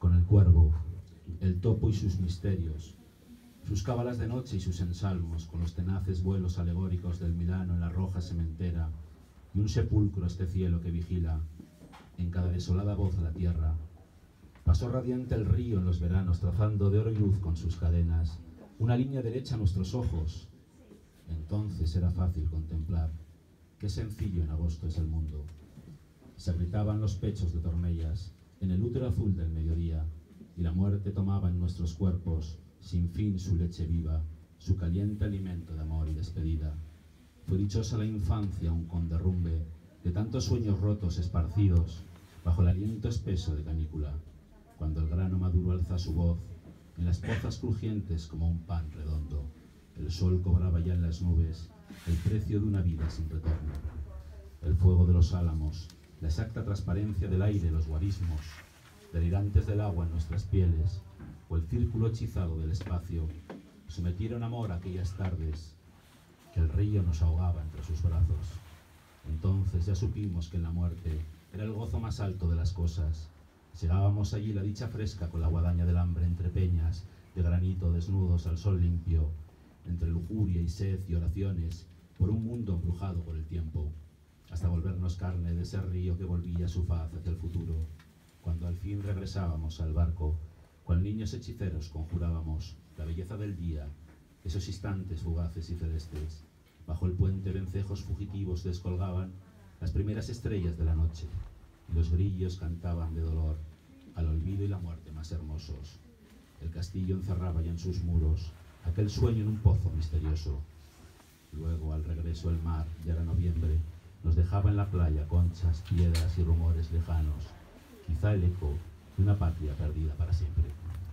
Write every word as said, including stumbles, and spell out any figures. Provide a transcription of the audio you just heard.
con el cuervo, el topo y sus misterios, sus cábalas de noche y sus ensalmos, con los tenaces vuelos alegóricos del Milano en la roja sementera, y un sepulcro este cielo que vigila en cada desolada voz la tierra. Pasó radiante el río en los veranos, trazando de oro y luz con sus cadenas una línea derecha a nuestros ojos. Entonces era fácil contemplar qué sencillo en agosto es el mundo. Se agritaban los pechos de Tornellas en el útero azul del mediodía, y la muerte tomaba en nuestros cuerpos sin fin su leche viva, su caliente alimento de amor y despedida. Fue dichosa la infancia aun con derrumbe de tantos sueños rotos esparcidos bajo el aliento espeso de canícula, cuando el grano maduro alza su voz en las pozas crujientes como un pan redondo. El sol cobraba ya en las nubes el precio de una vida sin retorno. El fuego de los álamos, la exacta transparencia del aire, los guarismos delirantes del agua en nuestras pieles, o el círculo hechizado del espacio, sometieron amor a aquellas tardes que el río nos ahogaba entre sus brazos. Entonces ya supimos que en la muerte era el gozo más alto de las cosas. Llegábamos allí la dicha fresca con la guadaña del hambre entre peñas de granito desnudos al sol limpio, entre lujuria y sed y oraciones por un mundo embrujado por el tiempo, hasta volvernos carne de ese río que volvía su faz hacia el futuro. Cuando al fin regresábamos al barco, cual niños hechiceros conjurábamos la belleza del día, esos instantes fugaces y celestes. Bajo el puente vencejos fugitivos descolgaban las primeras estrellas de la noche, y los grillos cantaban de dolor al olvido y la muerte más hermosos. El castillo encerraba ya en sus muros aquel sueño en un pozo misterioso. Luego, al regreso, el mar, ya era noviembre, nos dejaba en la playa conchas, piedras y rumores lejanos, quizá el eco de una patria perdida para siempre.